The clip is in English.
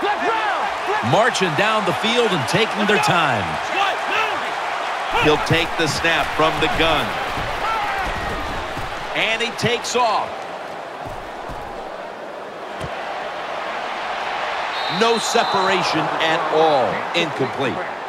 Marching down the field and taking their time. He'll take the snap from the gun. And he takes off. No separation at all. Incomplete.